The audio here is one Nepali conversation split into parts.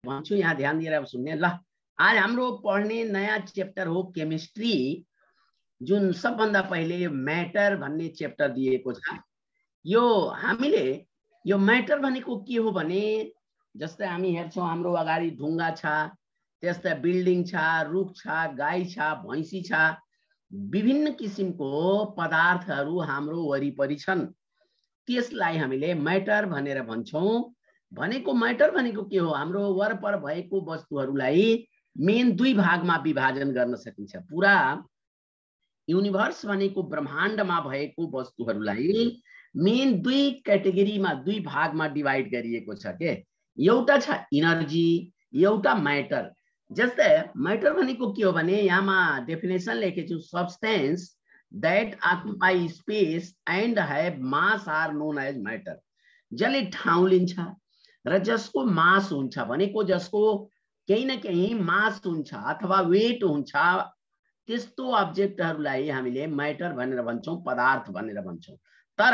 भन्छु, यहाँ ध्यान दिएर अब सुन्ने ल। आज हाम्रो पढ्ने नयाँ चैप्टर हो केमिस्ट्री, जुन सबभन्दा पहिले यो म्याटर भन्ने चैप्टर दिएको छ। यो हामीले यो म्याटर भनेको के हो भने, जस्तै हामी हेर्छौं हाम्रो अगाडि ढुङ्गा छ, त्यस्तै बिल्डिङ छ, रुख छ, गाई छ, भैँसी छ, विभिन्न किसिमको पदार्थहरू हाम्रो वरिपरि छन्। त्यसलाई हामीले म्याटर भनेर भन्छौं। भनेको म्याटर भनेको के हो, हाम्रो वरपर भएको वस्तुहरूलाई मेन दुई भागमा विभाजन गर्न सकिन्छ। पूरा युनिभर्स भनेको ब्रह्माण्डमा भएको वस्तुहरूलाई मेन दुई क्याटेगोरीमा, दुई भागमा डिवाइड गरिएको छ के। एउटा छ इनर्जी, एउटा म्याटर। जस्तै म्याटर भनेको के हो भने, यहाँमा डेफिनेसन लेखेछु, substance that occupy space and have mass are known as matter। जसले ठाउँ लिन्छ र जसको मास हुन्छ, भनेको जसको केही न केही मास हुन्छ अथवा वेट हुन्छ, त्यस्तो अब्जेक्टहरूलाई हामीले म्याटर भनेर भन्छौं, पदार्थ भनेर भन्छौं। तर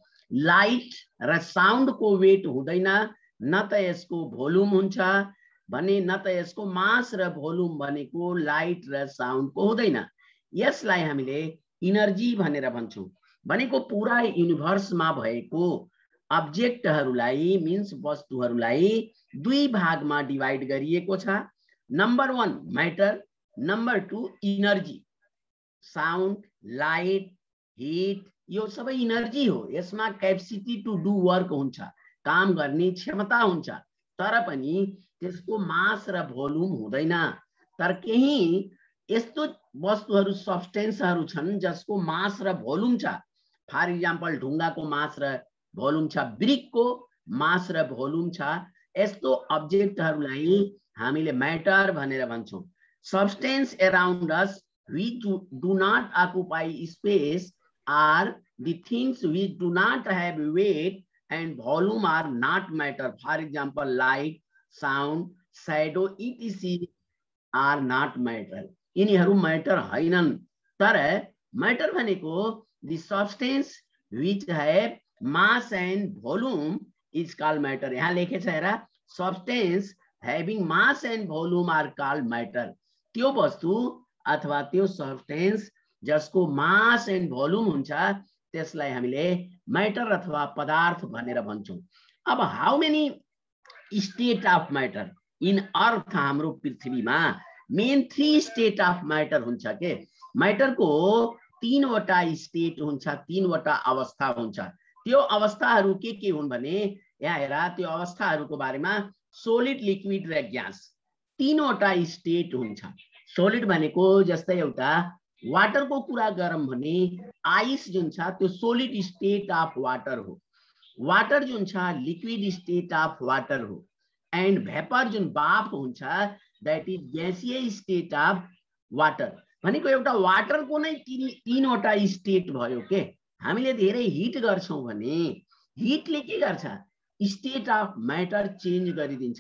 लाइट र साउन्डको वेट हुँदैन, न त यसको भोल्युम हुन्छ भने, न त यसको मास र भोल्युम भनेको लाइट र साउन्डको हुँदैन। यसलाई हामीले इनर्जी भनेर भन्छौं। भनेको पुरा युनिभर्समा भएको अब्जेक्टहरूलाई, मिन्स वस्तुहरूलाई दुई भागमा डिवाइड गरिएको छ। Number 1 matter, number 2 energy. Sound, light, heat यो सबै इनर्जी हो। यसमा क्यापेसिटी टु डु वर्क हुन्छ, काम गर्ने क्षमता हुन्छ, तर पनि त्यसको मास र भोल्युम हुँदैन। तर केही यस्तो वस्तुहरू, सब्सटेन्सहरू छन् जसको मास र भोल्युम छ। फर इक्जाम्पल ढुङ्गाको मास र भोल्युम छ, ब्रिकको मास र भोल्युम छ। यस्तो अब्जेक्टहरूलाई हामीले म्याटर भनेर भन्छौं। Substance around us which do not occupy space are the things which do not have weight and volume are not matter. For example, light, sound, shadow, etc. are not matter. यिनीहरू म्याटर हैनन्। तर म्याटर भनेको the substance which have mass and volume is called matter। यहाँ लेखेछ हेर, substance having mass and volume are called matter। त्यो वस्तु अथवा त्यो सब्सटेन्स जसको मास एन्ड भोल्युम हुन्छ, त्यसलाई हामीले म्याटर अथवा पदार्थ भनेर भन्छौं। अब how many state of matter in earth, हाम्रो पृथ्वीमा मेन 3 स्टेट अफ म्याटर हुन्छ के। म्याटरको 3 वटा स्टेट हुन्छ, 3 वटा अवस्था हुन्छ। त्यो अवस्थाहरू के हुन् भने, यहाँ हेर, त्यो अवस्थाहरूको बारेमा सोलिड, लिक्विड र ग्यास 3 वटा स्टेट हुन्छ। सोलिड भनेको जस्तै एउटा वाटरको कुरा गरौँ भने, आइस जुन छ त्यो सोलिड स्टेट अफ वाटर हो। वाटर जुन छ लिक्विड स्टेट अफ वाटर हो। एन्ड भेपर जुन भाप हुन्छ, दैट इज ग्यासीय स्टेट अफ वाटर। भनेको एउटा वाटरको नै 3 वटा स्टेट भयो के। हामीले धेरै हिट गर्छौं भने हिटले के गर्छ, स्टेट अफ म्याटर चेन्ज गरिदिन्छ।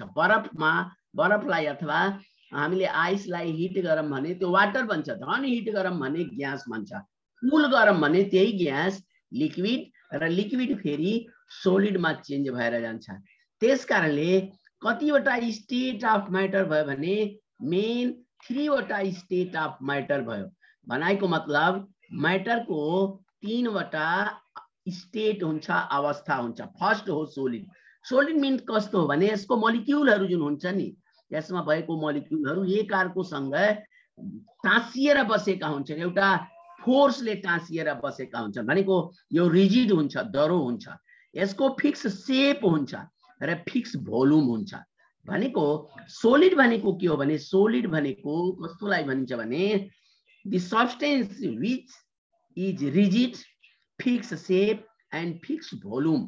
बरफलाई अथवा हामीले आइसलाई हिट गरौँ भने त्यो वाटर बन्छ, झन् हिट गरौँ भने ग्यास बन्छ, कुल गरौँ भने त्यही ग्यास लिक्विड, र लिक्विड फेरि सोलिडमा चेन्ज भएर जान्छ। त्यसकारणले कतिवटा स्टेट अफ म्याटर भयो भने मेन 3 वटा स्टेट अफ म्याटर भयो। भनाइको मतलब म्याटरको 3 वटा स्टेट हुन्छ, अवस्था हुन्छ। फर्स्ट हो सोलिड। सोलिड मिन्स कस्तो हो भने, यसको मोलिक्युलहरू जुन हुन्छ नि, यसमा भएको मोलिक्युलहरू एक अर्कोसँग टाँसिएर बसेका हुन्छन्, एउटा फोर्सले टाँसिएर बसेका हुन्छन्। भनेको यो रिजिड हुन्छ, दरो हुन्छ। यसको फिक्स सेप हुन्छ र फिक्स भोल्युम हुन्छ। भनेको सोलिड भनेको के हो भने, सोलिड भनेको कस्तोलाई भनिन्छ भने, the substance which is rigid, fix shape and fix volume.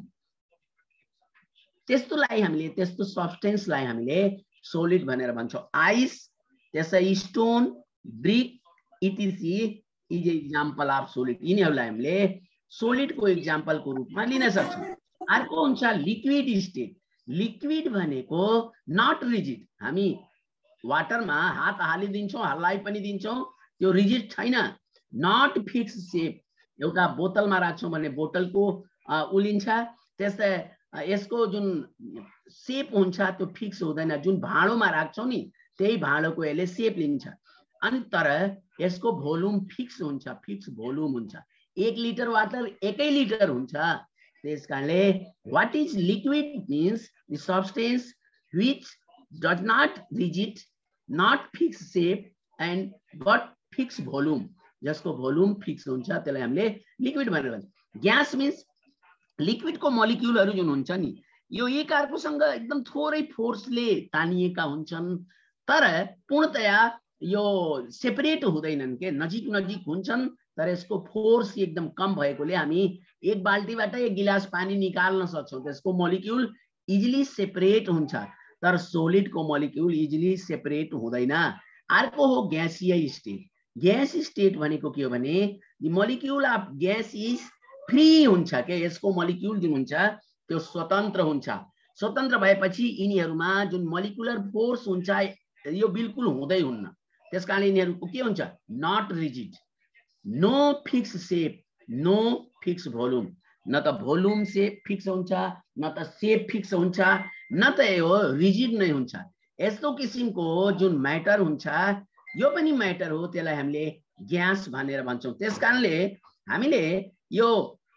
त्यस्तोलाई हामीले, त्यस्तो सब्सटेन्सलाई हामीले सोलिड भनेर भन्छौं। आइस, त्यसै stone, brick, etc is example of solid. यिनीहरूलाई हामीले सोलिडको एक्जाम्पलको रूपमा लिन सक्छौं। अर्को हुन्छ लिक्विड स्टेट। लिक्विड भनेको नट रिजिड। हामी वाटरमा हात हालिदिन्छौं, हल्लाइ पनि दिन्छौं, त्यो रिजिड छैन। Not fix shape. एउटा बोतलमा राख्छौं भने बोतलको उलिन्छ, त्यस्तै यसको जुन सेप हुन्छ त्यो फिक्स हुँदैन, जुन भाँडोमा राख्छौ नि त्यही भाँडोको यसले सेप लिन्छ। अनि तर यसको भोल्युम फिक्स हुन्छ, फिक्स भोल्युम हुन्छ। 1 लिटर वाटर 1 लिटर हुन्छ। त्यसकारणले what is liquid means the substance which does not rigid, not fix shape and but fix volume, जसको भोल्युम फिक्स हुन्छ त्यसलाई हामीले लिक्विड भनेर भन्छौँ। ग्यास मीन्स लिक्विडको मोलिक्युलहरू जुन हुन्छ नि यो एक अर्कोसँग एकदम थोरै फोर्सले तानिएका हुन्छन्, तर पूर्णतया यो सेपरेट हुँदैनन् के, नजिक नजिक हुन्छन्, तर यसको फोर्स एकदम कम भएकोले हामी एक बाल्टीबाट 1 गिलास पानी निकाल्न सक्छौँ। त्यसको मोलिक्युल इजिली सेपरेट हुन्छ, तर सोलिडको मोलिक्युल इजिली सेपरेट हुँदैन। अर्को हो ग्यासीय स्टेट। ग्यास स्टेट भनेको के हो भने the molecule of gas is free हुन्छ के, यसको मोलिक्युल जुन हुन्छ त्यो स्वतन्त्र हुन्छ। स्वतन्त्र भएपछि यिनीहरुमा जुन मोलिकुलर फोर्स हुन्छ यो बिल्कुल हुँदै हुन्न। त्यसकारण यिनीहरुको के हुन्छ, not rigid, no fix shape, no fix volume, न त भोल्युम सेप फिक्स हुन्छ, न त सेप फिक्स हुन्छ, न त यो रिजिड नै हुन्छ। यस्तो किसिमको जुन म्याटर हुन्छ यो पनि म्याटर हो, त्यसलाई हामीले ग्यास भनेर भन्छौं। त्यसकारणले हामीले यो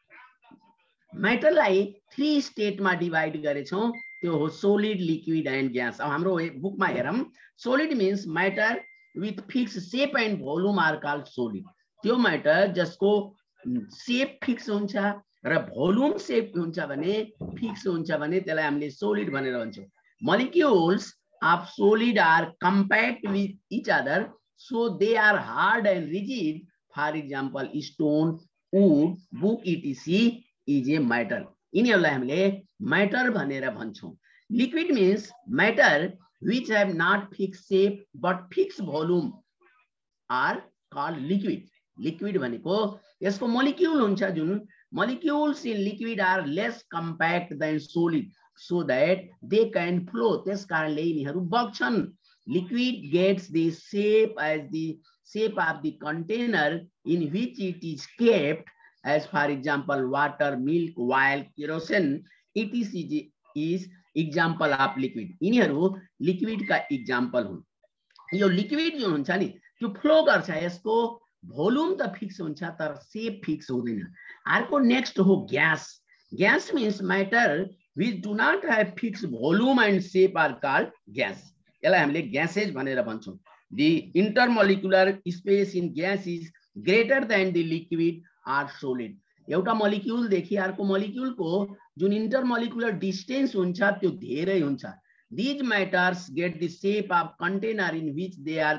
म्याटरलाई 3 स्टेटमा डिवाइड गरेछौं, त्यो हो सोलिड, लिक्विड एन्ड ग्यास। अब हाम्रो बुकमा हेरौं, solid means matter with fix shape and volume are called solid. त्यो म्याटर जसको सेप फिक्स हुन्छ र भोल्युम सेप हुन्छ भने फिक्स हुन्छ भने त्यसलाई हामीले सोलिड भनेर भन्छौं। Molecules of solid are compact with each other, so they are hard and rigid. For example, stone, wood, book, etc. is a matter. यिनीहरुलाई हामीले matter भनेर भन्छौं। Liquid means matter which have not fixed shape but fixed volume are called liquid. Liquid भनेको यसको molecule हुन्छ जुन, molecules in liquid are less compact than solid, so that they can flow. त्यस कारणले यिनीहरु बग्छन्। Liquid gets the shape as the shape of the container in which it is kept, as for example water, milk, oil, kerosene, etc. is example of liquid. यिनीहरु liquid का example हुन्। यो liquid जो हुन्छ नि त्यो फ्लो गर्छ, यसको भोल्युम त फिक्स हुन्छ तर सेप फिक्स हुँदैन। अर्को नेक्स्ट हो gas. Gas means matter which do not have fixed volume and shape are called gas. यसलाई हामीले ग्यासेज भनेर भन्छौं। The intermolecular space in gas is greater than the liquid or solid. एउटा मोलिक्युल देखि अर्को मोलिक्युल को जुन इंटरमोलिकुलर डिस्टेंस हुन्छ त्यो धेरै हुन्छ। These matters get the shape of container in which they are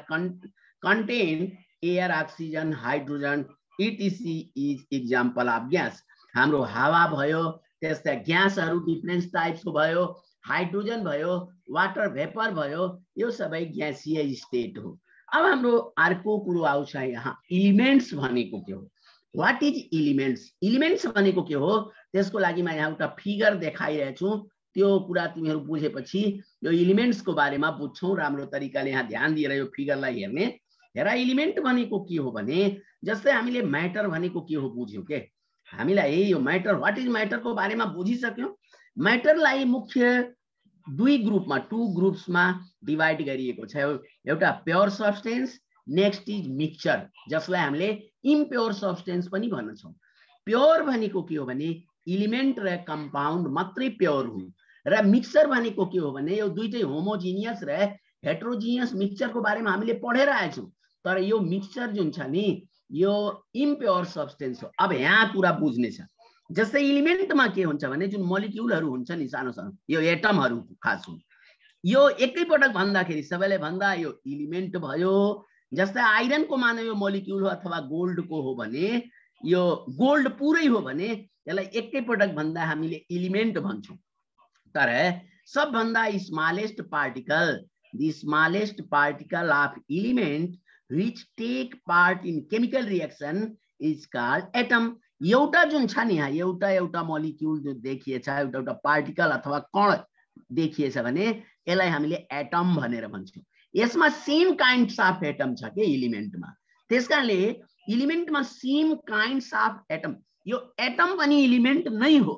contained, air, oxygen, hydrogen, etc. is example of gas. हाम्रो हावा भयो, त्यस्तै ग्यासहरु डिफरेंट टाइप्स को भयो, हाइड्रोजन भयो, वाटर भेपर भयो, यो सबै ग्यासीय स्टेट हो। अब हाम्रो अर्को कुरो आउँछ यहाँ, एलिमेंट्स भनेको के हो? What is elements? एलिमेंट्स भनेको के हो त्यसको लागि म यहाँ एउटा फिगर देखाइरहेको छु। त्यो कुरा तिमीहरु बुझेपछि यो एलिमेंट्स को बारेमा बुझ्छौ राम्रो तरिकाले। यहाँ ध्यान दिएर यो फिगरलाई हेर्ने। हेर, एलिमेंट भनेको के हो भने जस्तै हामीले म्याटर भनेको के हो बुझ्यौ के, हामीलाई यो म्याटर व्हाट इज म्याटर को बारेमा बुझिसक्यौ। म्याटरलाई मुख्य दुई ग्रुपमा, 2 ग्रुप्समा डिवाइड गरिएको छ। एउटा pure substance, next is mixture, जसलाई हामीले इम्प्योर सब्स्टेन्स पनि भन्छौं। प्योर भनेको के हो भने एलिमेन्ट र कम्पाउन्ड मात्रै प्योर हुन्, र मिक्सचर भनेको के हो भने यो दुईटै होमोजिनियस र हेट्रोजिनियस मिक्सचर को बारेमा हामीले पढेर आएछौं, तर यो मिक्सचर जुन छ नि यो इम्प्योर सब्स्टेन्स हो। अब यहाँ कुरा बुझ्ने छ, जस्तै एलिमेन्टमा के हुन्छ भने जुन मोलिक्युलहरु हुन्छ नि सानो सानो, यो एटमहरु खास हुन्, यो एकै पटक भन्दाखेरि सबैले भन्दा यो एलिमेन्ट भयो। जस्तै आइरन को मानव यो मोलिक्युल हो अथवा गोल्ड को हो भने यो गोल्ड पुरै हो भने यसलाई एकै पटक भन्दा हामीले एलिमेन्ट भन्छौं। तर सबभन्दा smallest particle, the smallest particle of element which take part in chemical reaction is called atom. एउटा जुन छ नि यहाँ एउटा एउटा मोलिक्युल जो देखिएछ, एउटा एउटा पार्टिकल अथवा कण देखिएछ भने यसलाई हामीले एटम भनेर भन्छौं। यसमा सेम काइन्ड्स अफ एटम छ के एलिमेन्टमा। त्यसकारणले एलिमेन्टमा सेम काइन्ड्स अफ एटम, यो एटम पनि एलिमेन्ट नै हो।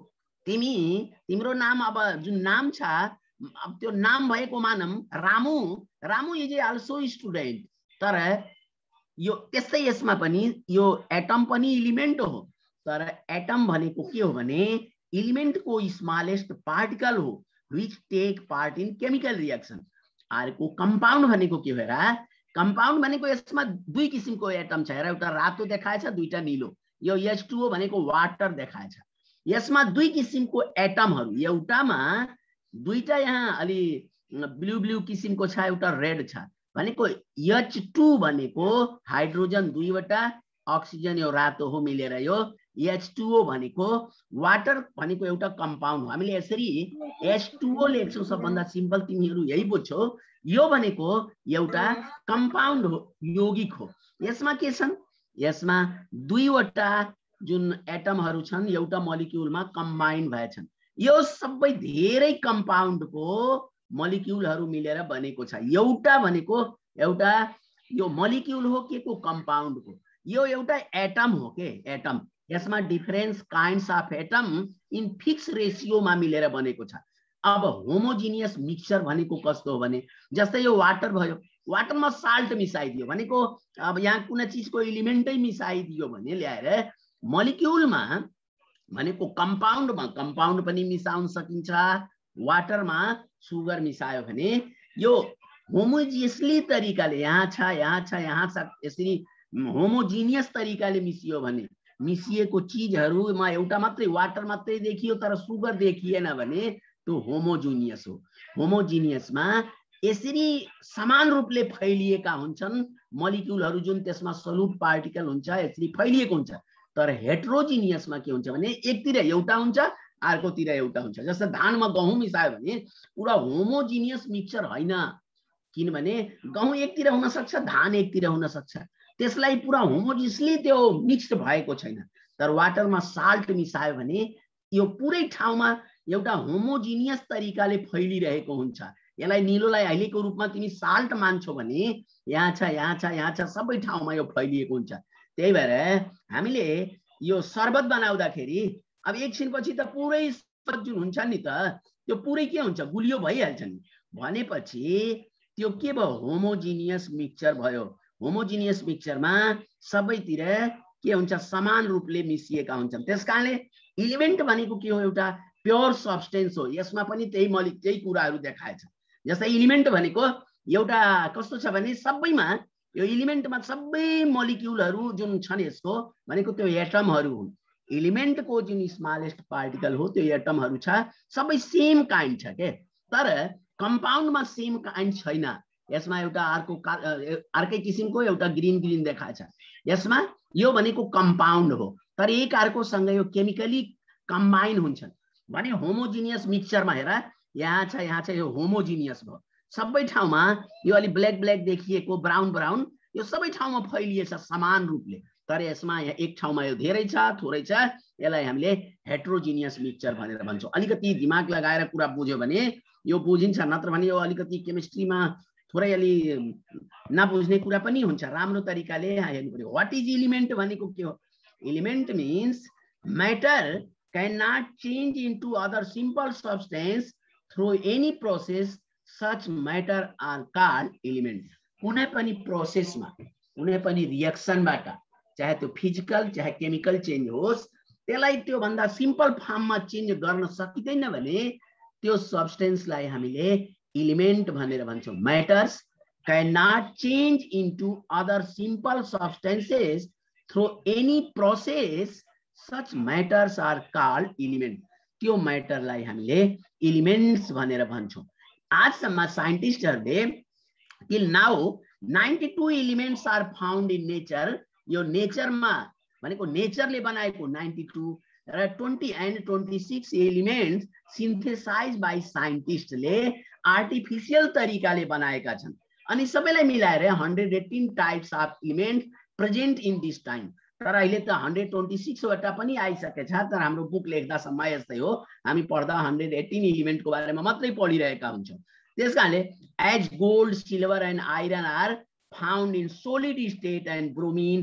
तिम्रो नाम अब जुन नाम छ अब त्यो नाम भएको मानम Ramu, Ramu is also student, तर यो त्यस्तै यसमा पनि यो एटम पनि इलिमेन्ट हो, तर एटम भनेको के हो भने इलिमेन्ट को स्मलेस्ट पार्टिकल हो which take part in chemical reaction. अर्को कंपाउंड भनेको के हो हेरा, कंपाउंड भनेको यसमा दुई किसिमको एटम छ हेरा, एउटा रातो देखाएछ दुईटा नीलो, यो H2O भनेको वाटर देखाएछ। यसमा दुई किसिमको एटमहरु, एउटामा दुईटा यहाँ अलि ब्लू ब्लू किसिमको छ, एउटा रेड छ भनेको H2 भनेको हाइड्रोजन दुईवटा, अक्सिजन यो रातो हो मिलेर यो H2O भनेको वाटर भनेको एउटा कंपाउंड हो। हामीले यसरी H2O लेख्छौं, सबभन्दा सिम्पल तिमीहरु यही बुझ्छौ। यो भनेको एउटा कंपाउंड हो, यौगिक हो। यसमा के छन्, यसमा दुईवटा जुन एटमहरु छन् एउटा मोलिक्युलमा कम्बाइन भएछन्। यो सबै धेरै कंपाउंडको मोलिक्युलहरु मिलेर बनेको छ। एउटा भनेको एउटा यो मोलिक्युल हो के को कंपाउंड को, यो एउटा एटम हो के एटम। यसमा difference kinds of atom in fix ratio मा मिलेर बनेको छ। अब होमोजिनियस मिक्सचर भनेको कस्तो हो भने जस्तै यो वाटर भयो, वाटरमा साल्ट मिसाइदियो भनेको अब यहाँ कुनै चीजको एलिमेन्टै मिसाइदियो भने ल्याएर मोलिक्युलमा भनेको कंपाउंडमा कंपाउंड पनि मिसाउन सकिन्छ, वाटरमा सुगर मिसायो भने यो होमोजिनियसली तरिकाले यहाँ छ यहाँ छ यहाँ छ यसरी होमोजिनियस तरिकाले मिसियो भने मिसिएको चीजहरुमा एउटा मात्रै वाटर मात्रै देखियो तर सुगर देखिएन भने त्यो होमोजिनियस हो। होमोजिनियसमा यसरी समान रूपले फैलिएका हुन्छन् मोलिक्युलहरु, जुन त्यसमा सोल्युट पार्टिकल हुन्छ यसरी फैलिएको हुन्छ। तर हेटेरोजिनियसमा के हुन्छ भने एकतिर एउटा हुन्छ अर्कोतिर एउटा हुन्छ। जस्तै धानमा गहुँ मिसायो भने पुरा होमोजिनियस मिक्सचर हैन, किनभने गहुँ एकतिर हुन सक्छ धान एकतिर हुन सक्छ, त्यसलाई पुरा होमोजिनियसली त्यो मिक्स्ड भएको छैन। तर वाटरमा साल्ट मिसायो भने यो पुरै ठाउँमा एउटा होमोजिनियस तरिकाले फैलिरहेको हुन्छ। यसलाई नीलोलाई अहिलेको रूपमा तिमी साल्ट मान्छौ भने यहाँ छ यहाँ छ यहाँ छ सबै ठाउँमा यो फैलिएको हुन्छ। त्यही भएर हामीले यो शरबत बनाउँदाखेरि अब एकछिनपछि त पुरै जुन हुन्छ नि त त्यो पुरै के हुन्छ गुलियो भइहाल्छ नि, भनेपछि त्यो के भयो होमोजिनियस मिक्सचर भयो। होमोजिनियस मिक्सचरमा सबैतिर के हुन्छ समान रूपले मिसिएका हुन्छन्। त्यसकारणले एलिमेन्ट भनेको के हो एउटा प्योर सब्स्टेन्स हो। यसमा पनि त्यही कुराहरु देखाएछ। जस्तै एलिमेन्ट भनेको एउटा कस्तो छ भने सबैमा यो एलिमेन्टमा सबै मोलिक्युलहरु जुन छन् यसको भनेको त्यो एटमहरु हुन्। एलिमेन्टको जुन स्मलेस्ट पार्टिकल हो त्यो एटमहरु छ, सबै सेम काइन्ड छ के, तर कंपाउन्डमा सेम काइन्ड छैन। यसमा एउटा अर्कै किसिमको एउटा ग्रीन ग्रीन देखाएछ। यसमा यो भनेको कंपाउन्ड हो तर एक अर्कोसँग यो केमिकली कम्बाइन हुन्छन् भने होमोजिनियस मिक्सचरमा हेर यहाँ छ यो होमोजिनियस भयो। सबै ठाउँमा यो अलि ब्ल्याक ब्ल्याक देखिएको ब्राउन ब्राउन यो सबै ठाउँमा फैलिएछ समान रूपले, तर यसमा यहाँ एक ठाउँमा यो धेरै छ थोरै छ, यसलाई हामीले हेटेरोजिनियस मिक्सचर भनेर भन्छौं। अलिकति दिमाग लगाएर कुरा बुझ्यो भने यो बुझिन्छ, नत्र भने यो अलिकति केमिस्ट्रीमा थोरै अलि नबुझ्ने कुरा पनि हुन्छ। राम्रो तरिकाले हेर्नु पर्यो। व्हाट इज एलिमेन्ट भनेको के हो? Element means matter can not change into other simple substance through any process, such matter are called element. कुनै पनि प्रोसेसमा कुनै पनि रिएक्सनबाट चाहे त्यो फिजिकल चाहे केमिकल चेन्ज होस् त्यसलाई त्यो भन्दा सिम्पल फर्ममा चेन्ज गर्न सकिदैन भने त्यो सब्स्टेन्सलाई हामीले एलिमेन्ट भनेर भन्छौं। Matters can not change into other simple substances through any process, such matters are called element. त्यो मैटरलाई हामीले एलिमेन्ट्स भनेर भन्छौं। आजसम्म साइन्टिस्टहरुले till now 92 elements are found in nature. यो नेचरमा भनेको नेचरले बनाएको 92 र 20 and 26 एलिमेन्ट्स सिन्थेसाइज बाइ साइन्टिस्टले आर्टिफिशियल तरिकाले बनाएका छन्। अनि सबैलाई मिलाएर 118 types of element present in this time. तर अहिले त 126 वटा पनि आइसकेछ, तर हाम्रो बुक लेख्दा समय यस्तै हो, हामी पढ्दा 118 एलिमेन्टको बारेमा मात्रै पढिरहेका हुन्छौं। त्यसकारणले as gold, silver and iron are found in solid state and bromine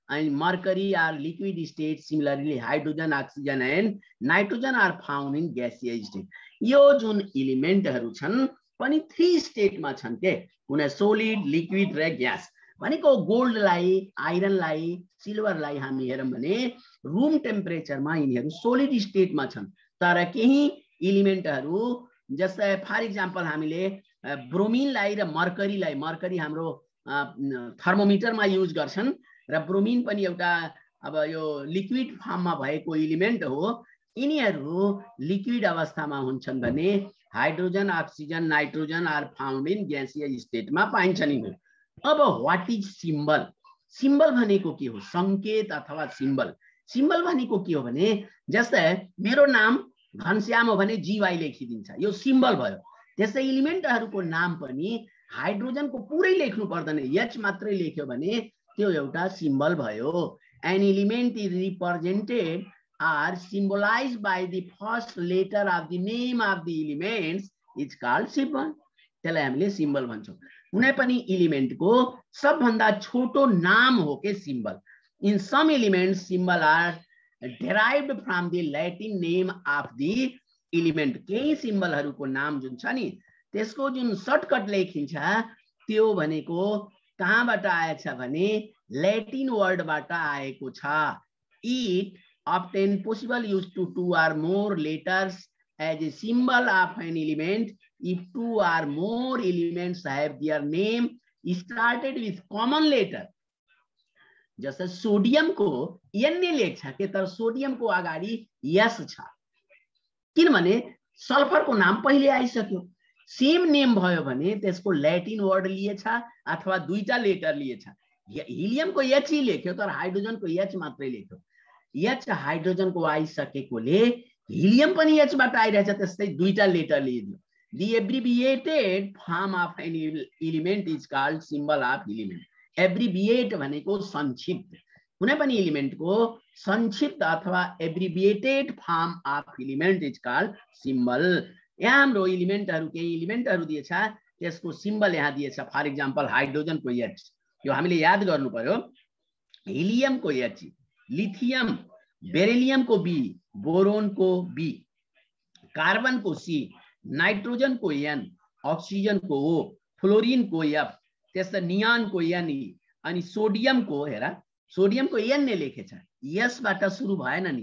and mercury are liquid state. Similarly, hydrogen, oxygen and nitrogen are found in gaseous state. यो जुन इलिमेन्टहरु छन् पनि 3 स्टेटमा छन् के, कुनै सोलिड, लिक्विड र ग्यास। भनेको गोल्डलाई, आइरनलाई, सिल्भरलाई हामी हेरौं भने रूम टेम्परेचरमा यिनीहरु सोलिड स्टेटमा छन्। तर केही इलिमेन्टहरु जस्तै फर एक्जाम्पल हामीले ब्रोमिनलाई र मर्करीलाई, मर्करी हाम्रो थर्मोमिटरमा युज गर्छन् र ब्रोमिन पनि एउटा अब यो लिक्विड फर्ममा भएको इलिमेन्ट हो। यिनीहरु लिक्विड अवस्थामा हुन्छन् भने hydrogen, oxygen, nitrogen are found in gaseous स्टेटमा पाइन्छन् यिनीहरु। अब व्हाट इज सिम्बल? सिम्बल भनेको के हो? संकेत अथवा सिम्बल। सिम्बल भनेको के हो भने जस्तै मेरो नाम घनश्याम हो भने जीवाई लेखिदिन्छ, यो सिम्बल भयो। त्यसै इलिमेन्टहरुको नाम पनि हाइड्रोजनको पुरै लेख्नु पर्दैन, एच मात्रै लेख्यो भने त्यो एउटा सिम्बल भयो। An element is represented or symbolized by the first letter of the name of the elements is called symbol. त्यसलाई हामीले सिम्बल भन्छौं। कुनै पनि एलिमेन्टको सबभन्दा छोटो नाम हो के symbol. In some elements symbol are derived from the Latin name of the element। केही सिम्बलहरुको नाम जुन छ नि त्यसको जुन सर्टकट लेखिन्छ त्यो भनेको कहाँबाट आएछ भने ल्याटिन वर्डबाट आएको छ। It often possible used to 2 or more letters as a symbol of an element if 2 or more elements have their name started with common letter। जस्तै सोडियम को एन ने लेख्छ के, तर सोडियम को अगाडि यस छ, किनभने सल्फर को नाम पहिले आइसक्यो। सेम नेम भयो भने त्यसको ल्याटिन वर्ड लिएछ अथवा दुईटा लेटर लिएछ। हिलियम को एच ही लेख्यो तर हाइड्रोजन को एच मात्रै लेख्यो। एच हाइड्रोजन को आइसकेकोले हिलियम पनि एच बाट आइरहेछ, त्यस्तै दुईटा लेटर लिइदियो। The abbreviated form of an element is called symbol of element। Abbreviate भनेको संक्षिप्त, कुनै पनि एलिमेन्ट को संक्षिप्त अथवा abbreviated form of element is called symbol. यहाँ हाम्रो एलिमेन्टहरु केही एलिमेन्टहरु दिएछ, त्यसको सिम्बल यहाँ दिएछ। फर एक्जाम्पल हाइड्रोजन को एच, यो हामीले याद गर्नु पर्यो। हिलियम को एच, लिथियम, बेरिलियम को बी, बोरोन को बी, कार्बन को सी, नाइट्रोजन को एन, ऑक्सीजन को ओ, फ्लोरिन को एफ, त्यसै नियन को एन, अनि सोडियम को हेरा, सोडियम को एन ने लेखेछ। यस बाट सुरु भएन नि,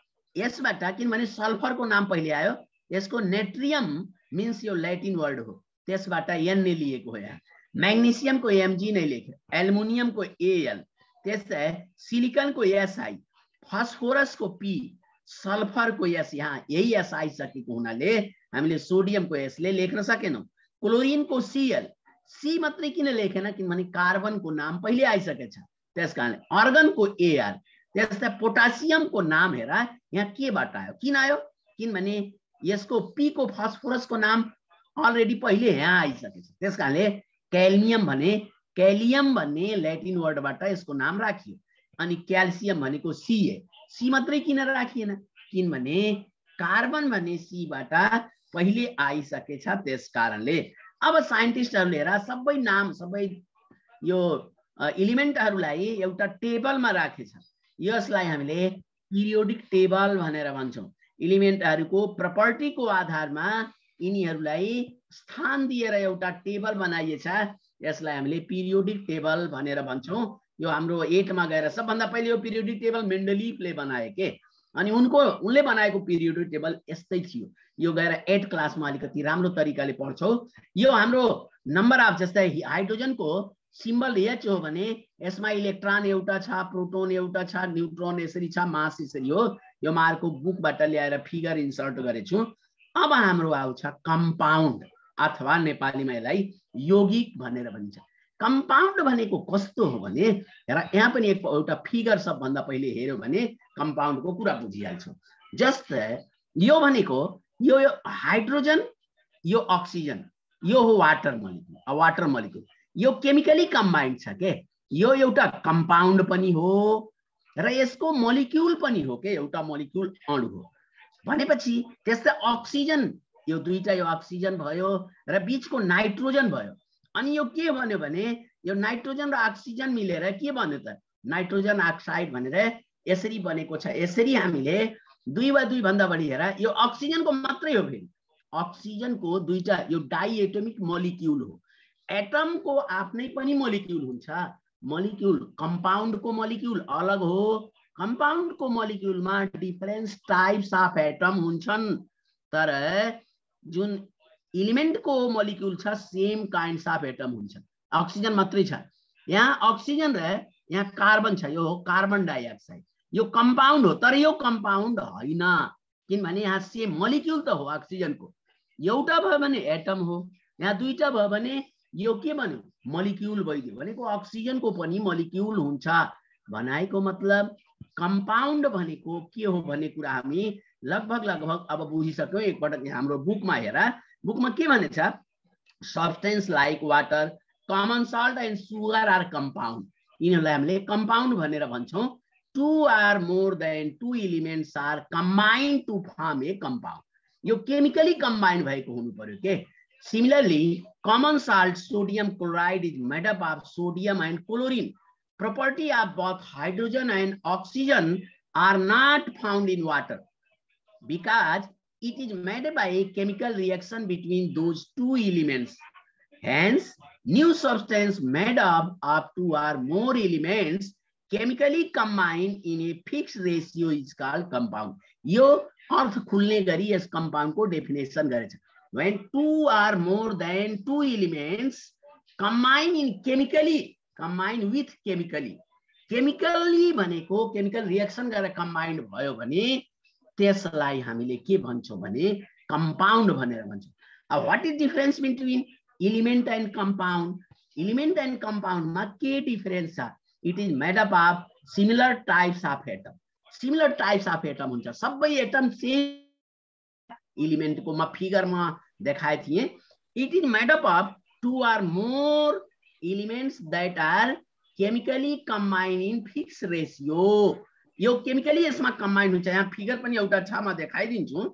यस बाट, किनभने सल्फर को नाम पहिले आयो। यसको नेट्रियम मीन्स यो ल्याटिन वर्ड हो, त्यसबाट एन ने लिएको हो। यहाँ मैग्नेशियम को एमजी नै लेख्यो, एल्युमिनियम को एएल, त्यसै सिलिकन को एसआई, फस्फोरस को पी, सल्फर को एस, यहाँ यही एस आइसकेको हुनाले हामीले सोडियम को एस ले लेख्न सकेनौं। क्लोरिन को सीएल, सी मात्रै किन लेखेन, किनभने कार्बन को नाम पहिले आइसकेछ, त्यसकारण। अर्गन को एआर, त्यस्तै पोटासियम को नाम हेरा यहाँ केबाट आयो, किन आयो, किनभने यसको पी को फस्फोरस को नाम अलरेडी पहिले यहाँ आइसकेछ, त्यसकारणले क्याल्मियम भने, क्यालियम भन्ने ल्याटिन वर्डबाट यसको नाम राखियो। अनि क्याल्सियम भनेको सीए, सी मात्रै किन राखिएन, किनभने कार्बन भन्ने सी बाट पहिले आइसकेछ, त्यसकारणले। अब साइन्टिस्टहरुले हेरा सबै नाम, सबै यो एलिमेन्टहरुलाई एउटा टेबलमा राखेछ। यसलाई हामीले पिरियोडिक टेबल भनेर भन्छौं। एलिमेन्टहरुको प्रपर्टीको आधारमा यिनीहरुलाई स्थान दिएर एउटा टेबल बनाइएछ, यसलाई हामीले पिरियोडिक टेबल भनेर भन्छौं। यो हाम्रो 8 मा गएर सबभन्दा पहिले यो पिरियोडिक टेबल मेन्डलिफले बनाए के, अनि उनले बनाएको पिरियोडिक टेबल यस्तै थियो। यो गएर 8 क्लासमा अलिकति राम्रो तरिकाले पढ्छौ। यो हाम्रो नम्बर अफ, जस्तै हाइड्रोजन को सिम्बल एच हो भने यसमा इलेक्ट्रोन एउटा छ, प्रोटोन एउटा छ, न्यूट्रोन यसरी छ, मास यसरी हो। यो मार्को बुकबाट ल्याएर फिगर इन्सर्ट गरेछु। अब हाम्रो आउँछ कम्पाउन्ड, अथवा नेपालीमा यसलाई यौगिक भनेर भनिन्छ। कम्पाउन्ड भनेको कस्तो हो भने हेर, यहाँ पनि एउटा फिगर सबभन्दा पहिले हेर्यो भने कम्पाउन्ड को कुरा बुझिहाल्छौ। जस्तै यो भनेको यो हाइड्रोजन, यो ऑक्सीजन, यो हो वाटर मोलिक्युल। वाटर मोलिक्युल यो केमिकली कम्बाइन्ड छ के, यो एउटा कम्पाउन्ड पनि हो र यसको मोलिक्युल पनि हो के, एउटा मोलिक्युल अणु हो भनेपछि। त्यस्तै अक्सिजन, यो दुईटा, यो अक्सिजन भयो र बीचको नाइट्रोजन भयो। अनि यो के भन्यो भने यो नाइट्रोजन र अक्सिजन मिलेर के भन्यो त, नाइट्रोजन अक्साइड भनेर यसरी बनेको छ। यसरी हामीले 2 वा 2 भन्दा बढी हेर यो अक्सिजनको मात्रै हो। फेरि अक्सिजनको दुईटा यो डाइएटोमिक मोलिक्युल हो। एटमको आफ्नै पनि मोलिक्युल हुन्छ। मोलिक्युल कम्पाउन्डको मोलिक्युल अलग हो। कम्पाउन्डको मोलिक्युलमा डिफरेन्ट टाइप्स अफ एटम हुन्छन्, तर जुन एलिमेन्टको मोलिक्युल छ सेम काइन्ड्स अफ एटम हुन्छ। अक्सिजन मात्रै छ। यहाँ अक्सिजन र यहाँ कार्बन छ, यो हो कार्बन डाइअक्साइड। यो कम्पाउन्ड हो, तर यो कम्पाउन्ड होइन, किनभने यहाँ सेम मोलिक्युल त हो अक्सिजनको। एउटा भयो भने एटम हो, यहाँ दुईटा भयो भने यो के भन्यो मोलिक्युल भइदियो। भनेको अक्सिजनको पनि मोलिक्युल हुन्छ। भनाइको मतलब कम्पाउन्ड भनेको के हो भन्ने कुरा हामी लगभग अब बुझिसक्यौँ। एकपटक हाम्रो बुकमा हेर, बुकमा के भनेछ, substance like water, common salt and sugar are compound. यिनीहरूलाई हामीले कम्पाउन्ड भनेर भन्छौँ। 2 or more than 2 elements are combined to form a compound. यो केमिकली कम्बाइन्ड भएको हुनु पर्यो के। Similarly, common salt sodium chloride is made up of sodium and chlorine. Property of both hydrogen and oxygen are not found in water because it is made by a chemical reaction between those two elements. Hence, new substance made up of 2 or more elements chemically combined in a fixed ratio is called compound. यो अर्थ खुल्ने गरी यस compound को definition गरेछ। When 2 or more than 2 elements combine in chemically, combine with chemically, chemically भनेको chemical reaction गरेर combined भयो भने त्यसलाई हामीले के भन्छौं भने compound भनेर भन्छौं। अब what is difference between element and compound? Element and compound मा के difference छ? It is made up of similar types of atom. Similar types of atom हुन्छ। सबै एटम सेम एलिमेन्ट को म फिगर मा देखाए थिए। It is made up of 2 or more elements that are chemically combined in fixed ratio. यो केमिकली यसमा कम्बाइन हुन्छ। यहाँ फिगर पनि एउटा छ, म देखाइदिन्छु।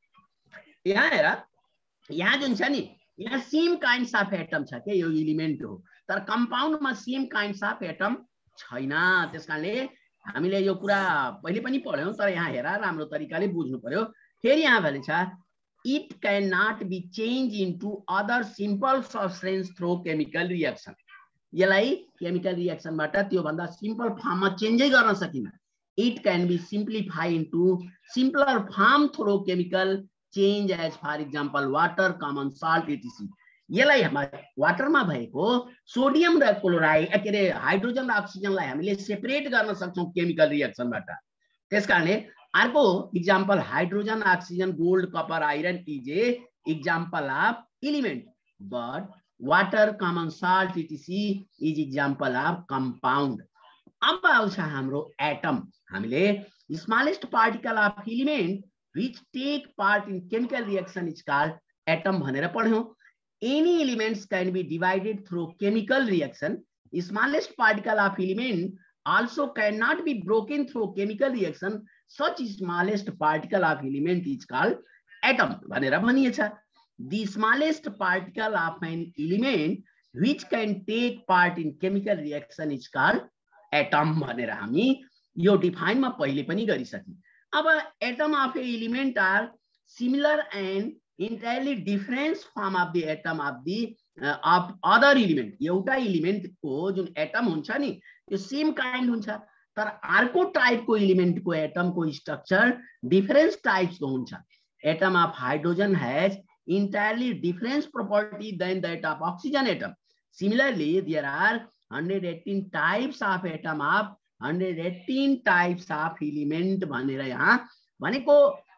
यहाँ हेर, यहाँ जुन छ नि, यहाँ सेम काइन्ड्स अफ एटम छ के, यो एलिमेन्ट हो, तर कम्पाउन्ड मा सेम काइन्ड्स अफ एटम छैन। त्यसकारणले हामीले यो कुरा पहिले पनि पढ्यौं, तर यहाँ हेर राम्रो तरिकाले बुझ्नु पर्यो। फेरि यहाँ भनेछ it cannot be changed into other simple substance through chemical reaction. यसलाई केमिकल रिएक्सन बाट त्यो भन्दा सिम्पल फर्ममा चेन्जै गर्न सकिन्न। It can be simplified into simpler form through chemical change, as for example water, common salt, etc. यसलाई वाटरमा भएको सोडियम र क्लोराइड के रे हाइड्रोजन र अक्सिजनलाई हामीले सेपरेट गर्न सक्छौं केमिकल रिएक्सनबाट। त्यसकारणले अर्को example hydrogen, oxygen, gold, copper, iron is a example of element, but water, common salt, etc. Is example of compound. अब आउँछ हाम्रो एटम। हामीले smallest particle of element which take part in chemical reaction is called atom भनेर पढ्यौं। Any elements can be divided through chemical reaction. Smallest particle of element also cannot be broken through chemical reaction. Such smallest particle of element is called atom भनेर भनिएछ। The smallest particle of an element which can take part in chemical reaction is called atom भनेर हामी यो डिफाइन मा पहिले पनि गरिसक्यौं। अब atom of a element are similar and entirely different form of the atom of the of other element. एउटा एलिमेन्ट को जुन एटम हुन्छ नि त्यो सेम काइन्ड हुन्छ, तर अर्को टाइप को एलिमेन्ट को एटम को स्ट्रक्चर डिफरेंट टाइप्स को हुन्छ। Atom of hydrogen has entirely different property than that of oxygen atom. Similarly, there are 118 types of atom of 118 types of element भनेर यहाँ भनेको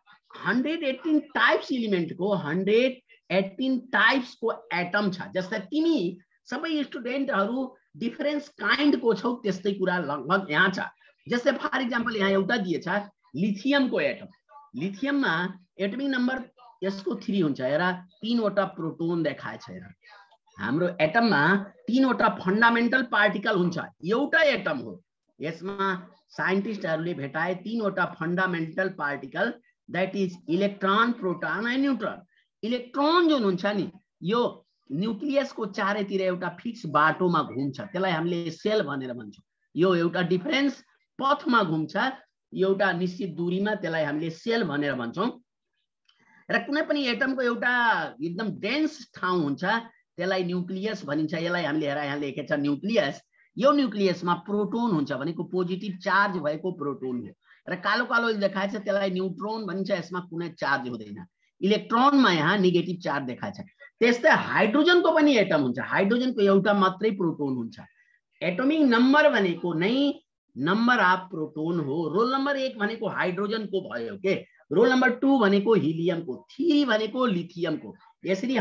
118 टाइप्स एलिमेन्ट को 118 टाइप्स को एटम छ। जस्तै तिमी सबै स्टुडेन्टहरु डिफरेन्स काइन्ड को छौ, त्यस्तै कुरा लगभग यहाँ छ। जस्तै फर एक्जाम्पल यहाँ एउटा दिएछ लिथियम को एटम। लिथियममा एटमिक नम्बर यसको 3 हुन्छ। हेर 3 वटा प्रोटोन देखाएको छ। हेर हाम्रो एटममा 3 वटा फन्डामेन्टल पार्टिकल हुन्छ। एउटा एटम हो, यसमा साइन्टिस्टहरुले भेटाए 3 वटा fundamental particle, that is electron, proton and neutron. Electron जुन हुन्छ नि यो न्यूक्लियस को चारैतिर एउटा फिक्स बाटोमा घुम्छ, त्यसलाई हामीले सेल भनेर भन्छौं। यो एउटा डिफरेन्स पथमा घुम्छ, एउटा निश्चित दूरीमा, त्यसलाई हामीले सेल भनेर भन्छौं। र कुनै पनि एटमको एउटा एकदम डेन्स ठाउँ हुन्छ, त्यसलाई न्यूक्लियस भनिन्छ। यसलाई हामीले हेर यहाँ लेखेको छ न्यूक्लियस। यो न्यूक्लियसमा प्रोटोन हुन्छ भनेको पोजिटिभ चार्ज भएको प्रोटोन हो, र कालो कालो देखाएको छ त्यसलाई न्यूट्रोन भनिन्छ। यसमा कुनै चार्ज हुँदैन, इलेक्ट्रोनमा यहाँ नेगेटिभ चार्ज देखाएको छ। त्यस्तै हाइड्रोजनको पनि एटम हुन्छ, हाइड्रोजनको एउटा मात्रै प्रोटोन हुन्छ। एटोमिक नम्बर भनेको नै नम्बर अफ प्रोटोन हो। रोल नम्बर 1 भनेको हाइड्रोजनको भयो के, रोल नम्बर 2 भनेको हिलियमको, 3 भनेको लिथियमको। यसरी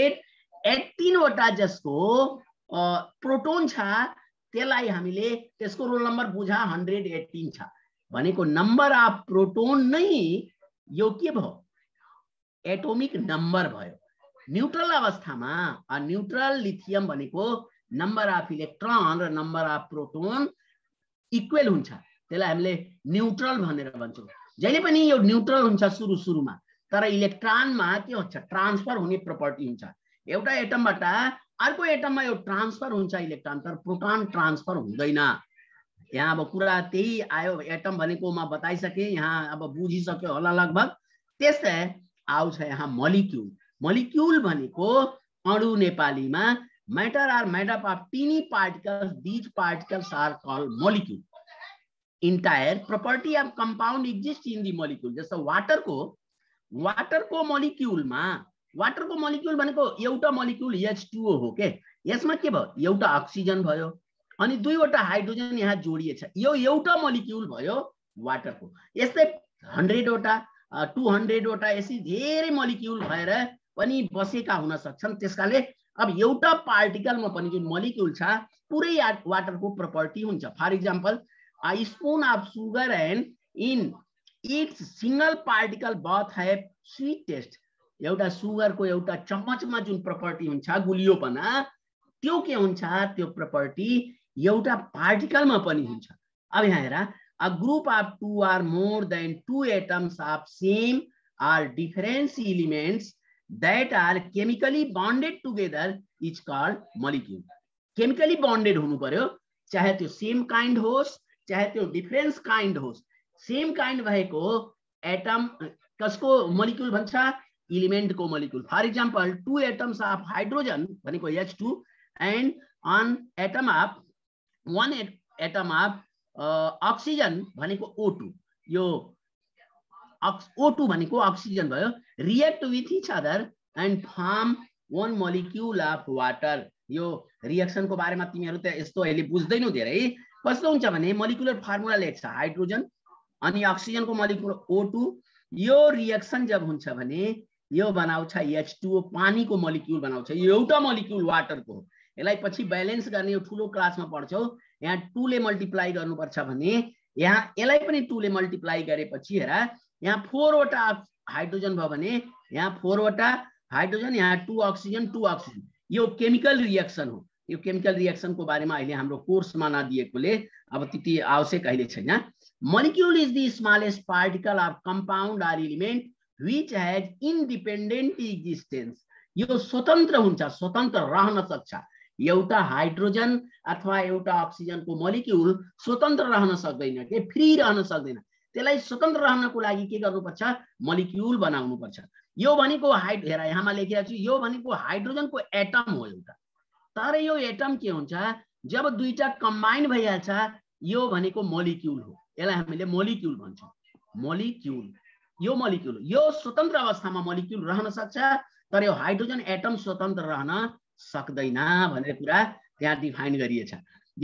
118 वटा जसको प्रोटोन छ त्यसलाई हामीले त्यसको रोल नम्बर बुझा 118 छ भनेको नम्बर अफ प्रोटोन नै यो के भयो, एटोमिक नम्बर भयो। न्यूट्रल अवस्थामा न्यूट्रल लिथियम भनेको नम्बर अफ इलेक्ट्रोन र नम्बर अफ प्रोटोन इक्वल हुन्छ, त्यसलाई हामीले न्यूट्रल भनेर भन्छौं। जहिले पनि यो न्यूट्रल हुन्छ सुरुमा, तर इलेक्ट्रोनमा के हुन्छ, ट्रान्सफर हुने प्रपर्टी हुन्छ। एउटा एटमबाट अर्को एटममा यो ट्रान्सफर हुन्छ इलेक्ट्रोन, तर प्रोटोन ट्रान्सफर हुँदैन। यहाँ अब कुरा त्यही आयो, एटम भनेको म बताइसके, यहाँ अब बुझिसक्यो होला लगभग। त्यस्तै आउँछ यहाँ मलिक्युल। मलिक्युल भनेको अणु नेपालीमा matter are made up of tiny particles, these particles are called molecule. Entire property of compound exist in the molecule. जस्तो वाटरको मॉलिक्यूलमा, वाटरको मॉलिक्यूल भनेको एउटा मॉलिक्यूल H2O हो के, यसमा के भयो, एउटा ऑक्सीजन भयो अनि दुईवटा हाइड्रोजन यहाँ जोडिएछ, यो एउटा मॉलिक्यूल भयो वाटरको। यस्तै 100 वटा 200 वटा यसरी धेरै मॉलिक्यूल भएर पनि बसेका हुन सक्छन्। त्यसकाले अब एउटा पार्टिकलमा पनि जुन मॉलिक्यूल छ पुरै वाटरको प्रॉपर्टी हुन्छ। For example a spoon of sugar and in its single particle both have sweet taste। एउटा सुगरको एउटा चम्मचमा जुन प्रॉपर्टी हुन्छ गुलियोपना, त्यो के हुन्छ, त्यो प्रॉपर्टी एउटा पार्टिकलमा पनि हुन्छ। अब यहाँ हेर, a group of 2 or more than 2 atoms of same or different elements that are chemically bonded together is called molecule। chemically bonded हुनु पर्यो, चाहे त्यो सेम काइन्ड होस् चाहे त्यो डिफरेन्स काइन्ड होस्। सेम काइन्ड भएको एटम कसको मोलिक्युल भन्छ, एलिमेन्ट को molecule. For example 2 atoms of hydrogen भनेको H2 and one atom of oxygen भनेको O2। यो O2 भनेको ऑक्सिजन भयो, react with each other and form one molecule of water। यो रिएक्सन को बारेमा तिमीहरु त यस्तो अहिले बुझ्दैनौ धेरै। कस्तो हुन्छ भने मोलिकुलर फर्मुला लेख्छ हाइड्रोजन अनि ऑक्सिजन को मोलिकुल O2। यो रिएक्सन जब हुन्छ भने यो बनाउँछ H2O, पानी को मोलिक्युल बनाउँछ, यो एउटा मोलिक्युल वाटर को। यसलाई पछि ब्यालेन्स गर्ने यो ठुलो क्लासमा पढ्छौ। यहाँ 2 ले मल्टिप्लाई गर्नुपर्छ भने यहाँ यसलाई पनि 2 ले मल्टिप्लाई गरेपछि हेर, यहाँ 4 वटा हाइड्रोजन भयो भने यहाँ 4 वटा हाइड्रोजन, यहाँ 2 ऑक्सिजन 2 ऑक्सिजन। यो केमिकल रिएक्सन हो। यो केमिकल रिएक्सन को बारेमा अहिले हाम्रो कोर्समा नदिएकोले अब त्यति आवश्यक अहिले छैन। Molecule is the smallest particle of compound और element which has independent existence. यो स्वतन्त्र हुन्छ, स्वतन्त्र रहन सक्छ। एउटा हाइड्रोजन अथवा एउटा ऑक्सिजन को मॉलिक्यूल स्वतन्त्र रहन सक्दैन के, फ्री रहन सक्दैन। त्यसलाई स्वतन्त्र रहनको लागि के गर्नुपर्छ, मॉलिक्यूल बनाउनुपर्छ। यो भनेको हेर यहाँमा लेखिएको छु, यो भनेको हाइड्रोजन को एटम हो एउटा। तर यो एटम के हुन्छ, जब दुईटा कम्बाइन भइहाल्छ यो भनेको मोलिक्युल हो। यसलाई हामीले मोलिक्युल भन्छौं। मोलिक्युल यो मोलिक्युल यो स्वतन्त्र अवस्थामा मोलिक्युल रहन सक्छ, तर यो हाइड्रोजन एटम स्वतन्त्र रहन सक्दैन भन्ने कुरा त्यहाँ डिफाइन गरिएको छ।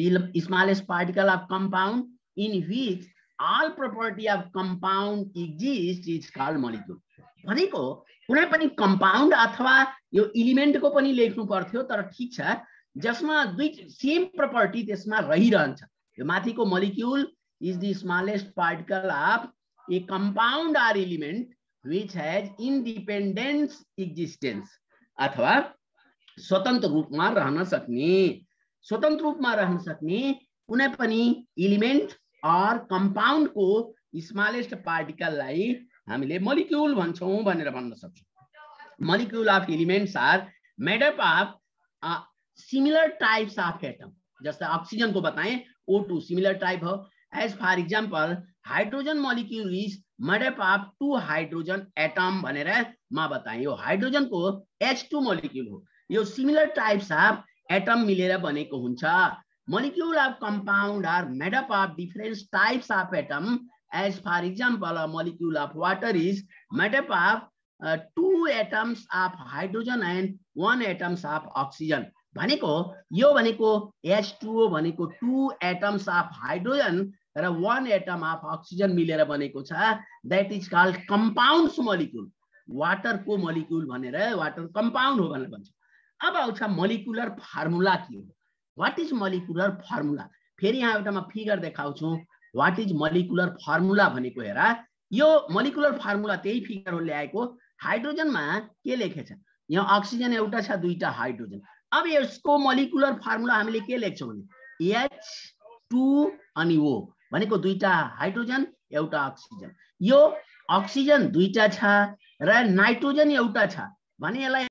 The smallest particle of compound in which all property of compound exists is called molecule। भनेको कुनै पनि कंपाउंड अथवा यो एलिमेन्ट को पनि लेख्नु पर्थ्यो, तर ठीक छ जसमा दुई सेम प्रॉपर्टी त्यसमा रहिरहन्छ। यो माथिको molecule is the smallest particle of a compound or element which has independent existence। अथवा स्वतन्त्र रूपमा रहन सक्ने, स्वतन्त्र रूपमा रहन सक्ने कुनै पनि एलिमेन्ट और कंपाउंड को स्मॉलेस्ट पार्टिकल लाई हामीले मोलिक्यूल भन्छौं भनेर भन्न सक्छौं। Molecule of elements are made up of similar types of atom. जैसे ऑक्सीजन को बताएं O2 सिमिलर टाइप हो। As for example hydrogen molecule is made up of 2 hydrogen atom भनेर म बताएँ। यो हाइड्रोजन को H2 मॉलिक्यूल हो। यो सिमिलर टाइप्स ऑफ एटम मिलेर बनेको हुन्छ। Molecule of compound are made up of different types of atom. As for example, a molecule of water is made up of 2 atoms of hydrogen and 1 atoms of oxygen. भनेको यो भनेको H2O भनेको 2 atoms of hydrogen र 1 atom of oxygen मिलेर बनेको छ। That is called compounds molecule. Water को मोलिक्युल भनेर वाटर कंपाउंड हो भनेर भन्छ। अब आउँछ मोलिकुलर फर्मुला के हो। What is molecular formula? फेरि यहाँ एउटा म फिगर देखाउँछु। What is molecular formula भनेको हेर। यो मोलिकुलर फर्मुला त्यही फिगर हो ल्याएको। हाइड्रोजनमा के लेखेछ? यहाँ अक्सिजन एउटा छ, दुईटा हाइड्रोजन। अब यसको मोलिकुलर फर्मुला हामीले के लेख्छौँ भने H2 अनि O भनेको दुईटा हाइड्रोजन एउटा अक्सिजन। यो अक्सिजन दुईटा छ र नाइट्रोजन एउटा छ भने यसलाई